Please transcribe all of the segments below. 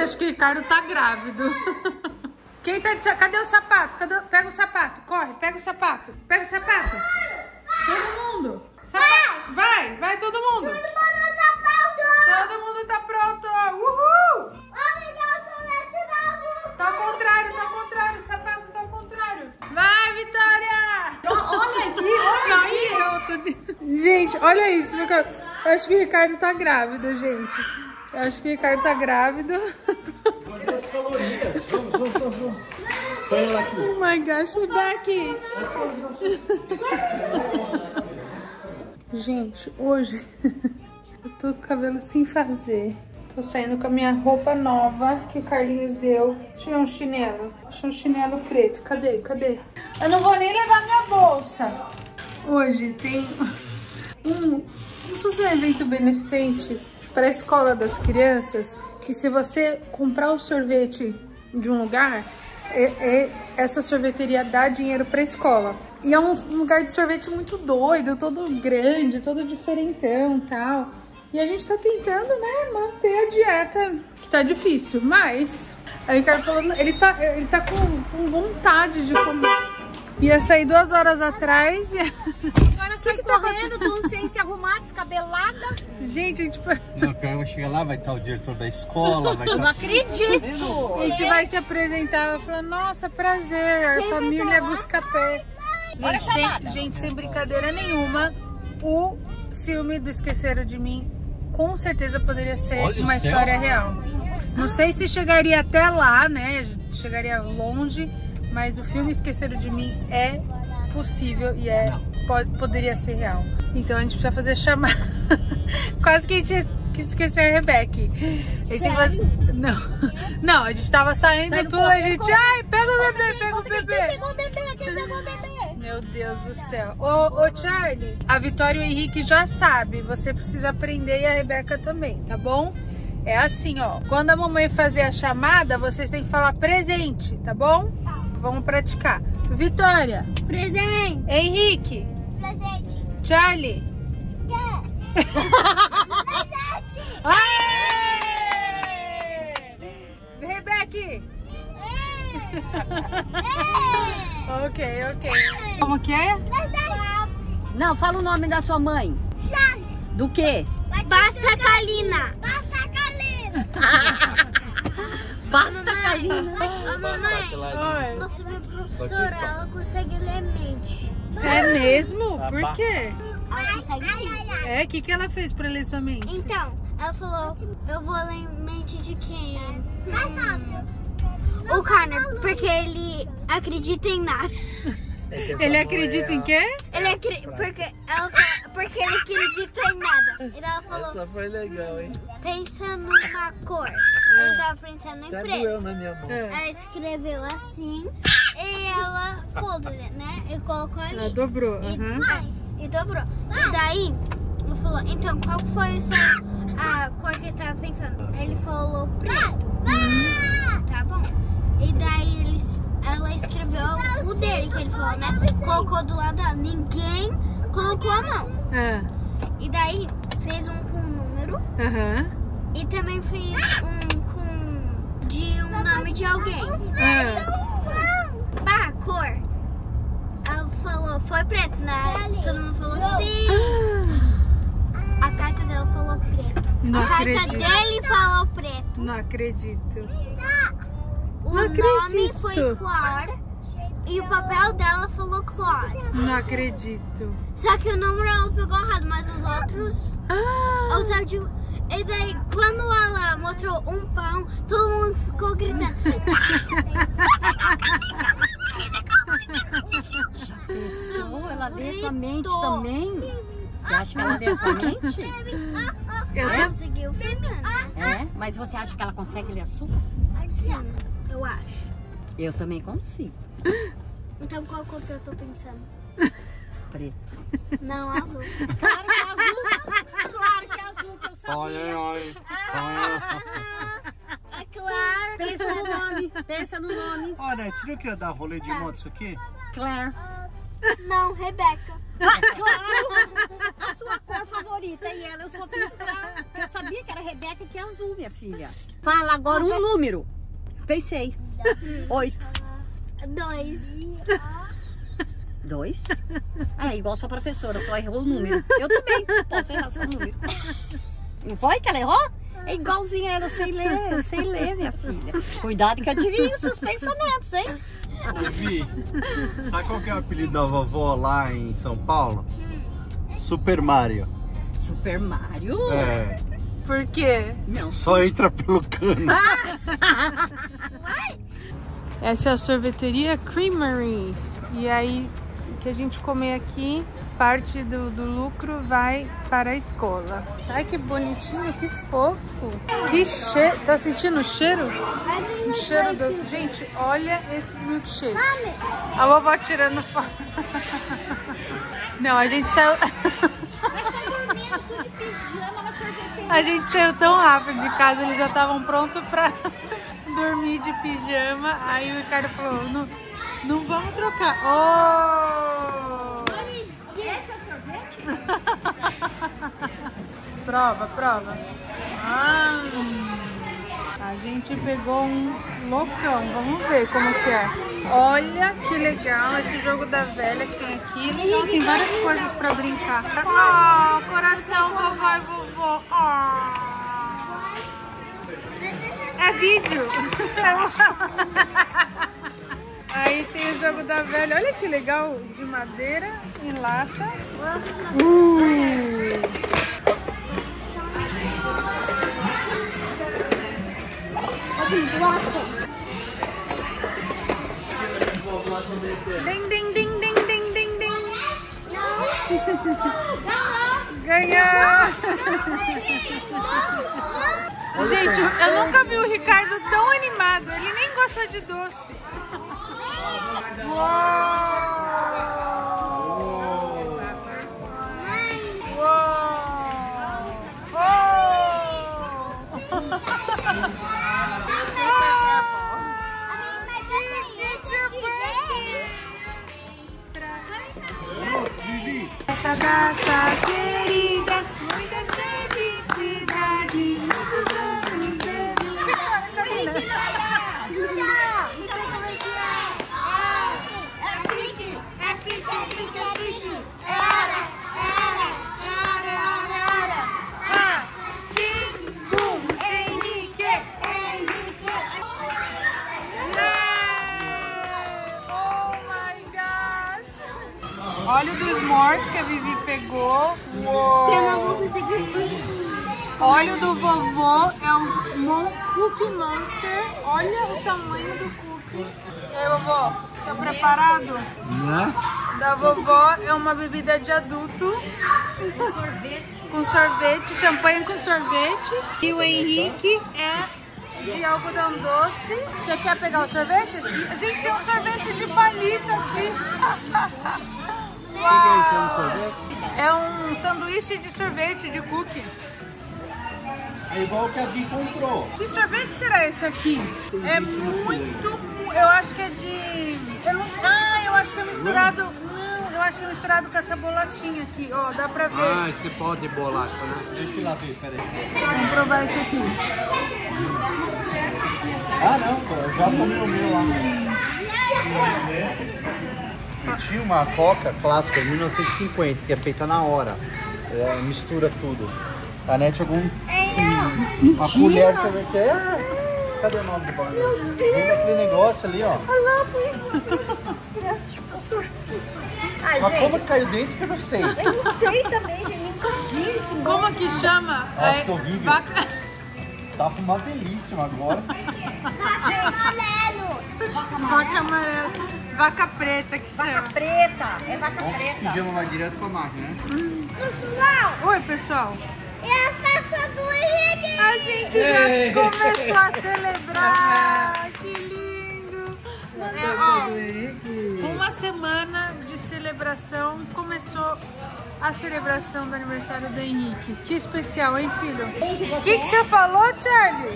Gente, acho que o Ricardo tá grávido. Quem tá de... Cadê o sapato? Pega o sapato. Corre, pega o sapato. Pega o sapato. Todo mundo. Sapato. Vai todo mundo. Todo mundo tá pronto. Todo mundo tá pronto. Uhul. Tá ao contrário. O sapato tá ao contrário. Vai, Vitória. Olha aqui. Gente, olha isso. Eu acho que o Ricardo tá grávido, gente. Eu acho que o Ricardo tá grávido. Guarda as calorias. Vamos. Põe ela aqui. Oh my gosh, Becky. Gente, hoje eu tô com o cabelo sem fazer. Tô saindo com a minha roupa nova que o Carlinhos deu. Deixa eu ver um chinelo. Deixa um chinelo preto. Cadê? Eu não vou nem levar minha bolsa. Hoje tem um evento beneficente para a escola das crianças. Que se você comprar o sorvete de um lugar, essa sorveteria dá dinheiro para a escola. E é um lugar de sorvete muito doido, todo grande, todo diferentão e tal. E a gente tá tentando, né, manter a dieta, que tá difícil. Mas aí o Ricardo falou, ele tá com vontade de comer. Ia sair 2 horas atrás e... Agora sai correndo, tô sem se arrumar, descabelada. Gente, a gente... Não, pior, vai chegar lá, vai estar o diretor da escola, vai Eu não acredito. A gente vai se apresentar, vai falar, nossa, prazer, a família Buscapé. Gente, sem brincadeira nenhuma, o filme do Esqueceram de Mim com certeza poderia ser uma história real. Não sei se chegaria até lá, né, chegaria longe, mas o filme Esqueceram de Mim é possível e poderia ser real. Então a gente precisa fazer chamar. Quase que a gente esqueceu a Rebeca. Não, a gente tava saindo tudo, a gente... Ai, pega o bebê, Pegou um bebê. Meu Deus do céu. Ô Charlie, a Vitória e o Henrique já sabem. Você precisa aprender e a Rebeca também, tá bom? É assim, ó. Quando a mamãe fazer a chamada, vocês têm que falar presente, tá bom? Tá. Vamos praticar. Vitória. Presente. Henrique. Presente. Charlie. Presente. Aê! Rebeca. Ok. Como que é? Não, fala o nome da sua mãe. Do quê? Basta Kalina. Basta Kalina. Mamãe, nossa, minha professora, ela consegue ler mente. É mesmo? Por quê? Ela consegue sim. É? O que ela fez pra ler sua mente? Então, ela falou, eu vou ler mente de quem? O Connor, porque ele acredita em nada. Ele acredita em quê? Porque ele acredita em nada. E ela falou, Essa foi legal, hein? pensa numa cor. Ele tava pensando em Até preto. doeu na minha mão. Ela escreveu assim e ela foda, né? E colocou ali. Ela dobrou. Aham. E dobrou. E daí, ela falou, então qual foi a cor que você estava pensando? Ele falou preto. Tá bom. E daí ela escreveu o dele, que ele falou, né? Colocou do lado dela. Ninguém colocou a mão. E daí fez um com um número. E também fez um de um nome de alguém. A cor. Ela falou, foi preto, né? Todo mundo falou sim. A carta dela falou preto. Não a carta acredito. dele falou preto. Não acredito. O nome foi Clara e o papel dela falou Clara. Não acredito. Só que o número ela pegou errado, mas os outros... E daí, quando ela mostrou um pão, todo mundo ficou gritando. Pessoa, ela lê sua mente também? Você acha que ela lê sua mente? Ela conseguiu fazer. É? Mas você acha que ela consegue ler a sua? Sim, eu acho. Eu também consigo. Então qual cor que eu tô pensando? Preto. Não, azul. Claro que é azul. Claro que é azul, que eu sabia. Olha. É claro. Pensa no nome. Pensa no nome. Olha, você não queria dar rolê de moto isso aqui? Claire. Não, Rebeca. Claro. sua cor favorita? E ela, eu só fiz pra... Eu sabia que era Rebeca, que é azul, minha filha. Fala agora um número. Pensei. 8. 2. 2? É igual sua professora, só errou o número. Eu também posso errar seu número. Não foi que ela errou? É igualzinho a ela, sei ler, minha filha. Cuidado que adivinha os seus pensamentos, hein? Ô, Vi, sabe qual que é o apelido da vovó lá em São Paulo? Super Mario. Super Mario? É. Por quê? Não. Só entra pelo cano. Essa é a sorveteria Creamery. E aí, o que a gente comer aqui, parte do lucro vai para a escola. Ai, que bonitinho, que fofo. Que cheiro. Tá sentindo o cheiro? O cheiro do... Gente, olha esses milkshakes. A vovó tirando foto. Não, a gente saiu... A gente saiu tão rápido de casa, eles já estavam prontos pra dormir de pijama. Aí o Ricardo falou, não vamos trocar. Oh! Esse é sorvete? Prova. A gente pegou um loucão. Vamos ver como que é. Olha que legal esse jogo da velha que tem aqui. Legal, tem várias coisas pra brincar. Oh, coração, vovó e vovô. Oh. É vídeo. Aí tem o jogo da velha. Olha que legal, de madeira, em lata. Ding, ding, ding, ding, ding, ding, ding. Ganhou! Gente, eu nunca vi o Ricardo tão animado. Ele nem gosta de doce. Essa data querida, muitas felicidades, muitos anos de vida. Carolina! Não sei como é que é. É pique, é pique, é pique, é pique. É hora, é hora, é hora, é hora, é hora. Chimbum, Henrique, Henrique. Oh my gosh! Olha o dos s'mores que a Vivi pegou. Uou. Eu não vou conseguir. Olha o do vovô, é um Cookie Monster. Olha o tamanho do cookie. E aí, vovô, tá preparado? Né? Da vovó é uma bebida de adulto. Com sorvete, champanhe com sorvete. E o Henrique é de algodão doce. Você quer pegar o sorvete? A gente tem um sorvete de palito aqui. Uau! É um sanduíche de sorvete, de cookie. É igual o que a Vi comprou. Que sorvete será esse aqui? É muito... Eu acho que é de... Eu não sei. Ah, eu acho que é misturado... Não, eu acho que é misturado com essa bolachinha aqui. Ó, dá pra ver. Ah, esse pó de bolacha, né? Deixa eu lá ver, peraí. Vamos provar esse aqui. Ah, não, pô, eu já tomei o meu lá. Eu tinha uma Coca clássica de 1950, que é feita na hora. É, mistura tudo. A Nete jogou uma colher de sorvete. Cadê o nome do bagulho? Vem daquele negócio ali, ó. Olha lá, foi as crianças tipo sorvete. Ai, Mas gente, como que caiu dentro que eu não sei. eu não sei também, gente. Nunca vi esse Como que chama? Nossa, que horrível. Vaca... Tava uma delícia agora. Vaca amarela. Vaca preta que chama. Vaca preta, é vaca Bom, preta. pijama vai direto pra máquina, né? Pessoal, Oi, pessoal. é a festa do Henrique. A gente já começou a celebrar. Que lindo. Uma semana de celebração. Começou a celebração do aniversário do Henrique. Que especial, hein, filho? O que você falou, Charlie?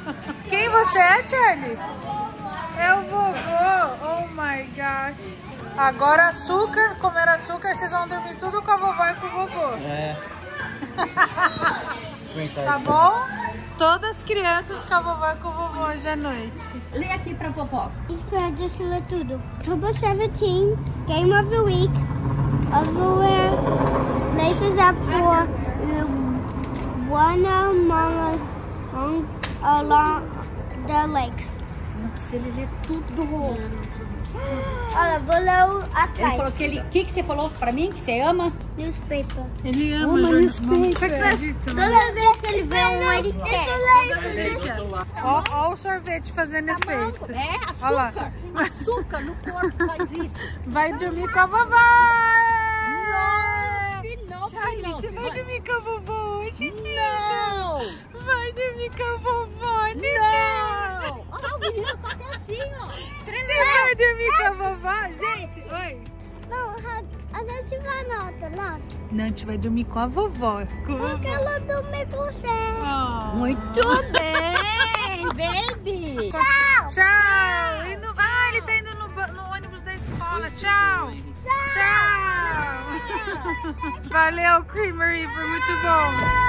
Quem você é, Charlie? É o vovô. Oh my gosh. Agora açúcar, comer açúcar, vocês vão dormir tudo com a vovó e com o vovô. É. Tá bom? Todas as crianças com a vovó e com o vovô hoje à noite. Lê aqui pra vovó. Espera, deixa eu ler tudo. October 17, Game of the Week. Everywhere places up for one along the lakes. Nossa, ele lê tudo. Olha, vou ler o Ele atrás. falou que ele... O que você falou pra mim que você ama? Newspaper. Ele ama Uma jornal. newspaper. Você acredita? Toda vez que ele vê um, ele quer. Ó o sorvete fazendo efeito. É, Olha lá. açúcar. Açúcar no corpo faz isso. Vai dormir com a vovó! Não, Charlie, não, você vai dormir com a vovó hoje, filho? Não! Vai dormir com a vovó, neném! Não! Olha, o menino tá até assim, ó. Você vai dormir com a vovó? Gente, oi! Não, a gente vai na outra lá. Não, a gente vai dormir com a vovó. Com a Porque vovó. ela dorme com você. Oh. Muito bem, baby! Tchau! Tchau! ele tá indo no ônibus da escola. Tchau! Tchau! Valeu, Creamery, foi muito bom!